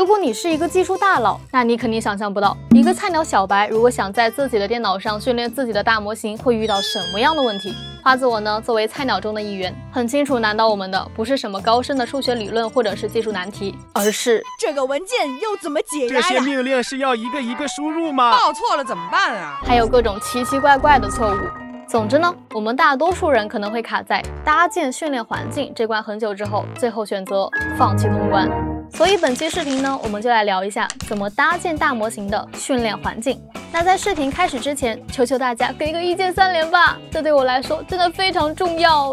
果你是一个技术大佬，那你肯定想象不到，一个菜鸟小白如果想在自己的电脑上训练自己的大模型，会遇到什么样的问题。花子我呢，作为菜鸟中的一员，很清楚难倒我们的不是什么高深的数学理论或者是技术难题，而是这个文件又怎么解压呀？ 这些命令是要一个一个输入吗？ 报错了怎么办啊？ 还有各种奇奇怪怪的错误。总之呢，我们大多数人可能会卡在搭建训练环境这关很久之后，最后选择放弃通关。所以本期视频呢，我们就来聊一下怎么搭建大模型的训练环境。那在视频开始之前，求求大家给个一键3连吧，这对我来说真的非常重要。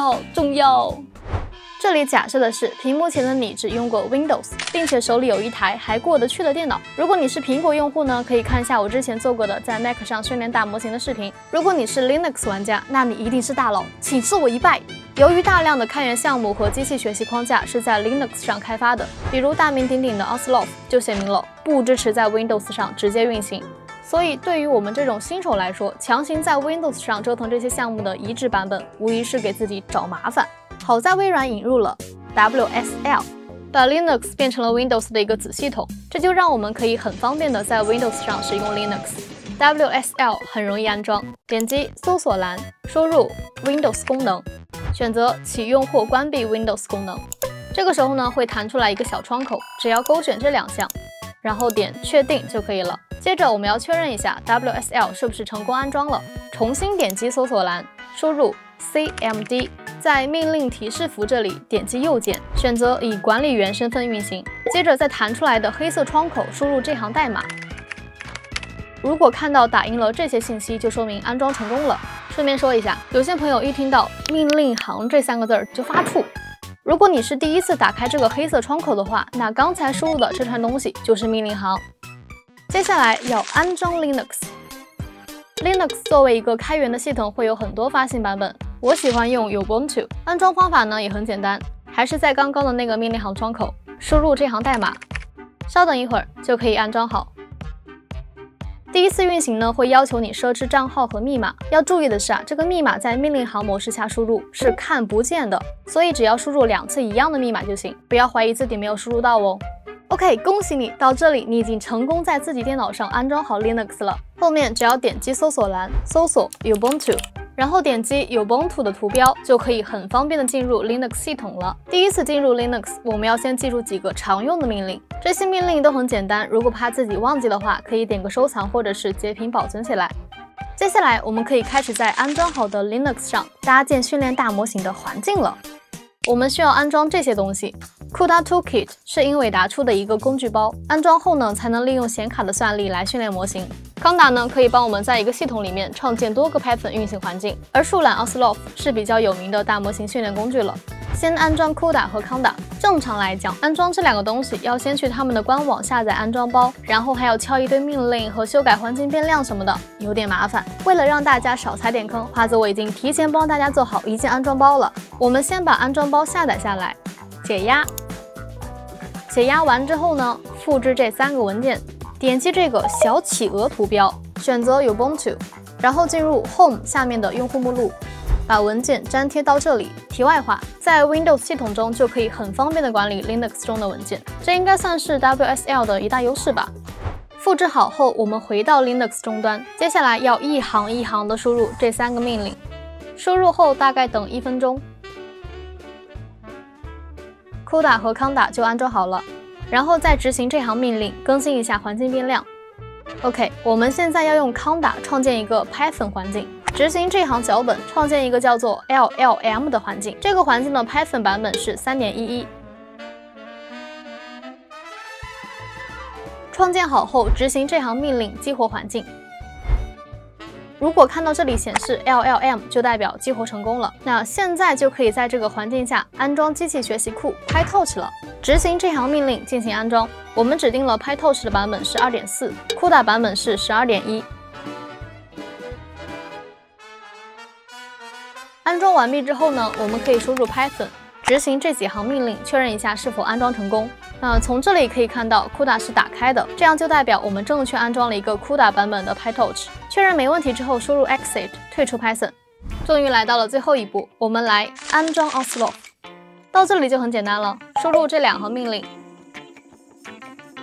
这里假设的是屏幕前的你只用过 Windows， 并且手里有一台还过得去的电脑。如果你是苹果用户呢，可以看一下我之前做过的在 Mac 上训练大模型的视频。如果你是 Linux 玩家，那你一定是大佬，请受我一拜。由于大量的开源项目和机器学习框架是在 Linux 上开发的，比如大名鼎鼎的 Ocelot 就写明了不支持在 Windows 上直接运行。所以对于我们这种新手来说，强行在 Windows 上折腾这些项目的移植版本，无疑是给自己找麻烦。好在微软引入了 WSL， 把 Linux 变成了 Windows 的一个子系统，这就让我们可以很方便的在 Windows 上使用 Linux。WSL 很容易安装，点击搜索栏，输入 Windows 功能，选择启用或关闭 Windows 功能。这个时候呢，会弹出来一个小窗口，只要勾选这2项，然后点确定就可以了。接着我们要确认一下 WSL 是不是成功安装了，重新点击搜索栏，输入 CMD， 在命令提示符这里点击右键，选择以管理员身份运行。接着在弹出来的黑色窗口输入这行代码。如果看到打印了这些信息，就说明安装成功了。顺便说一下，有些朋友一听到命令行这3个字就发怵。如果你是第一次打开这个黑色窗口的话，那刚才输入的这串东西就是命令行。接下来要安装 Linux。Linux 作为一个开源的系统，会有很多发行版本。我喜欢用 Ubuntu， 安装方法呢也很简单，还是在刚刚的那个命令行窗口输入这行代码，稍等一会儿就可以安装好。第一次运行呢，会要求你设置账号和密码。要注意的是这个密码在命令行模式下输入是看不见的，所以只要输入2次一样的密码就行，不要怀疑自己没有输入到哦。OK， 恭喜你，到这里你已经成功在自己电脑上安装好 Linux 了。后面只要点击搜索栏，搜索 Ubuntu， 然后点击 Ubuntu 的图标，就可以很方便的进入 Linux 系统了。第一次进入 Linux， 我们要先记住几个常用的命令，这些命令都很简单，如果怕自己忘记的话，可以点个收藏或者是截屏保存起来。接下来我们可以开始在安装好的 Linux 上搭建训练大模型的环境了。我们需要安装这些东西。CUDA Toolkit 是英伟达出的一个工具包，安装后呢，才能利用显卡的算力来训练模型。Conda 呢，可以帮我们在一个系统里面创建多个 Python 运行环境，而树懒 Ocelot 是比较有名的大模型训练工具了。先安装 CUDA 和 Conda。正常来讲，安装这2个东西要先去他们的官网下载安装包，然后还要敲一堆命令和修改环境变量什么的，有点麻烦。为了让大家少踩点坑，花子我已经提前帮大家做好一键安装包了。我们先把安装包下载下来，解压。解压完之后呢，复制这3个文件，点击这个小企鹅图标，选择 Ubuntu， 然后进入 Home 下面的用户目录，把文件粘贴到这里。题外话，在 Windows 系统中就可以很方便的管理 Linux 中的文件，这应该算是 WSL 的一大优势吧。复制好后，我们回到 Linux 终端，接下来要一行一行的输入这3个命令。输入后大概等1分钟。CUDA 和 Conda 就安装好了，然后再执行这行命令，更新一下环境变量。OK， 我们现在要用 Conda 创建一个 Python 环境，执行这行脚本，创建一个叫做 LLM 的环境。这个环境的 Python 版本是 3.11。创建好后，执行这行命令，激活环境。如果看到这里显示 LLM， 就代表激活成功了。那现在就可以在这个环境下安装机器学习库 PyTorch 了。执行这行命令进行安装。我们指定了 PyTorch 的版本是 2.4， CUDA 版本是 12.1。安装完毕之后呢，我们可以输入 Python， 执行这几行命令，确认一下是否安装成功。那从这里可以看到 CUDA 是打开的，这样就代表我们正确安装了一个 CUDA 版本的 PyTorch。确认没问题之后，输入 Exit 退出 Python。终于来到了最后一步，我们来安装 Ocelot。到这里就很简单了，输入这2行命令，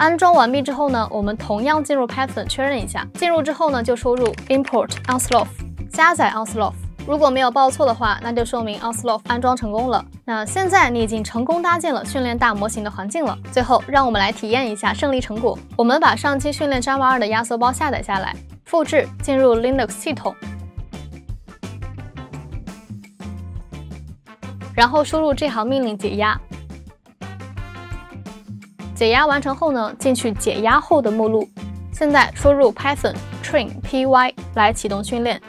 安装完毕之后呢，我们同样进入 Python 确认一下。进入之后呢，就输入 import Onclof， 加载 Onclof。如果没有报错的话，那就说明 Onclof 安装成功了。那现在你已经成功搭建了训练大模型的环境了。最后，让我们来体验一下胜利成果。我们把上期训练 Java 2的压缩包下载下来，复制进入 Linux 系统，然后输入这行命令解压。解压完成后呢，进去解压后的目录。现在输入 Python train py 来启动训练。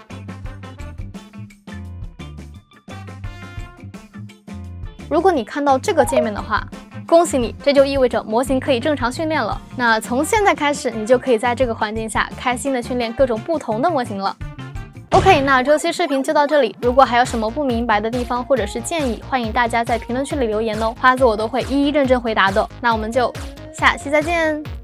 如果你看到这个界面的话，恭喜你，这就意味着模型可以正常训练了。那从现在开始，你就可以在这个环境下开心的训练各种不同的模型了。OK， 那这期视频就到这里。如果还有什么不明白的地方或者是建议，欢迎大家在评论区里留言哦，花子我都会一一认真回答的。那我们就下期再见。